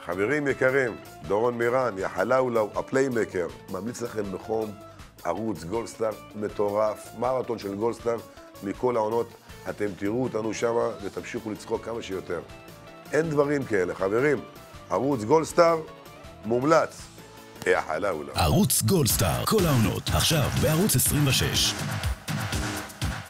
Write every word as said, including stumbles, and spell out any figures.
חברים יקרים, דורון מירן, יא חלאולו, הפליימקר, ממליץ לכם בחום ערוץ גולדסטאר מטורף, מרתון של גולדסטאר מכל העונות. אתם תראו אותנו שמה ותמשיכו לצחוק כמה שיותר. אין דברים כאלה, חברים. ערוץ גולדסטאר מומלץ. יא חלאולו. ערוץ גולדסטאר, כל העונות, עכשיו בערוץ עשרים ושש.